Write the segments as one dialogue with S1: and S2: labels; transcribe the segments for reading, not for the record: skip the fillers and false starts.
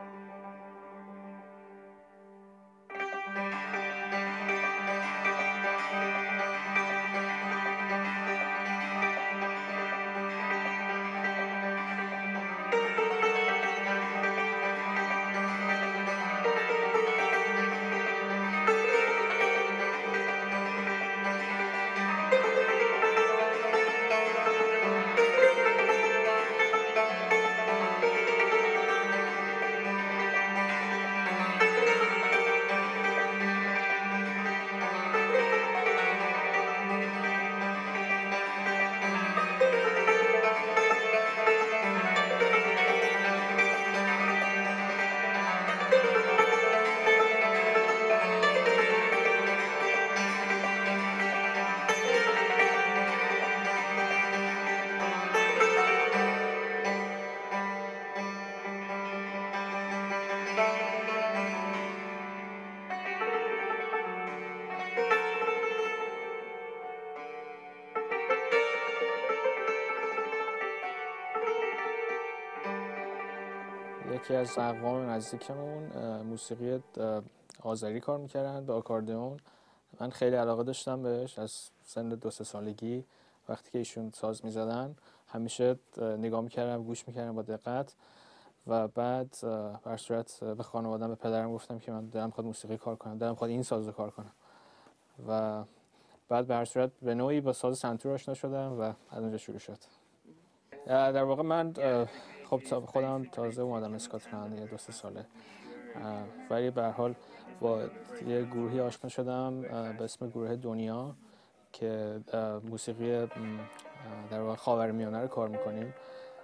S1: یکی از اقوام نزدیکمون موسیقی آذری کار میکردن به آکاردئون. من خیلی علاقه داشتم بهش از سن 2-3 سالگی. وقتی که ایشون ساز میزدن همیشه نگاه میکردم، گوش میکردم با دقت و بعد بر صورت به خانواده‌ام، به پدرم گفتم که من دلم می‌خواد موسیقی کار کنم، دلم می‌خواد این ساز رو کار کنم و بعد به هر صورت به نوعی با ساز سنتور آشنا شدم و از اونجا شروع شد. در واقع من خب خودم تازه اومدم اسکاتلند، یه 2-3 ساله، ولی به هر حال با یه گروهی آشنا شدم به اسم گروه دنیا که موسیقی در واقع خاورمیانه رو کار میکنیم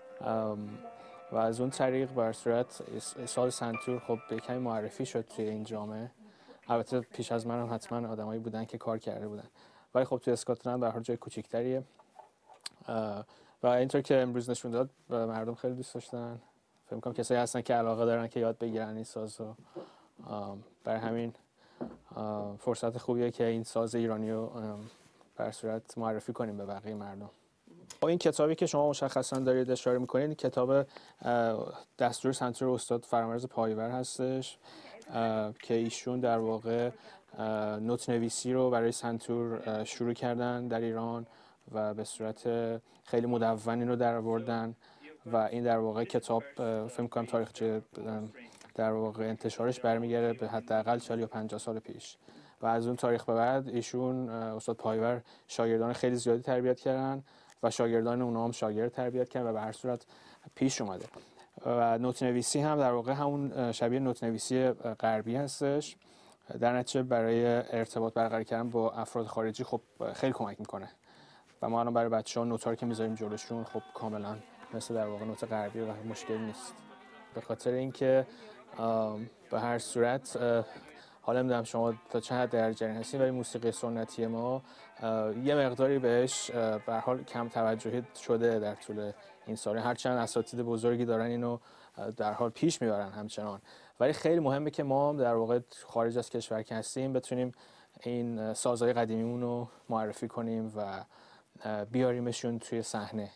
S1: و از اون طریق بر صورت ساز سنتور خب به کمی معرفی شد توی این جامعه. البته پیش از من هم حتما آدمایی بودن که کار کرده بودن، ولی خب توی اسکاتلند به هر حال جای کوچیک‌تریه و اینطور که امروز نشون داد مردم خیلی دوست داشتن. فکر می‌کنم کسایی هستن که علاقه دارن که یاد بگیرن این سازو. برای همین فرصت خوبیه که این ساز ایرانی رو بر صورت معرفی کنیم به بقیه مردم. این کتابی که شما مشخصا دارید اشاره می‌کنید کتاب دستور سنتور استاد فرامرز پایور هستش که ایشون در واقع نوت نویسی رو برای سنتور شروع کردن در ایران و به صورت خیلی مدون این رو در آوردن و این در واقع کتاب فکر می‌کنم تاریخچه در واقع انتشارش برمیگرده به حداقل 40 یا 50 سال پیش و از اون تاریخ به بعد ایشون استاد پایور شاگردان خیلی زیادی تربیت کردن و شاگردان اونها هم شاگرد تربیت کردن و به هر صورت پیش اومده و نوت نویسی هم در واقع همون شبیه نوت نویسی غربی هستش. در نتیجه برای ارتباط برقرار کردن با افراد خارجی خب خیلی کمک میکنه و ما الان برای بچه‌ها نوت‌ها که میذاریم جلوشون خب کاملا مثل در واقع نوت غربی و مشکلی نیست. به خاطر اینکه به هر صورت حالا نمیدونم شما تا چه حد در جریان هستین ولی موسیقی سنتی ما یه مقداری بهش به هر حال کم توجهی شده در طول این سال، هرچند اساتید بزرگی دارن اینو در حال پیش میبرن همچنان، ولی خیلی مهمه که ما در واقع خارج از کشور که هستیم بتونیم این سازهای قدیمیمون رو معرفی کنیم و بیاریمشون توی صحنه.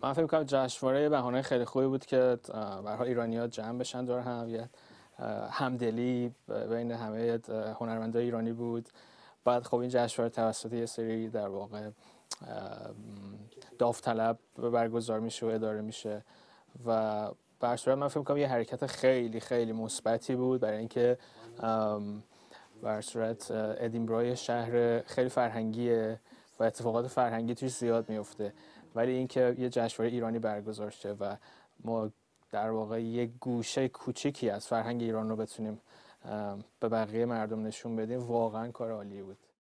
S1: من فکر می‌کنم جشنواره بهانه خیلی خوبی بود که به هر حال ایرانی‌ها جمع بشن دور هم، یه همدلی بین همه هنرمندای ایرانی بود. بعد خب این جشنواره توسط یه سری در واقع داوطلب برگزار میشه و اداره میشه و به هر صورت من فکر می‌کنم یه حرکت خیلی خیلی مثبتی بود برای اینکه به هر صورت ادینبرا شهر خیلی فرهنگیه و اتفاقات فرهنگی توش زیاد میفته، ولی اینکه یه جشنواره ایرانی برگزار شه و ما در واقع یه گوشه کوچیکی از فرهنگ ایران رو بتونیم به بقیه مردم نشون بدیم، واقعا کار عالی بود.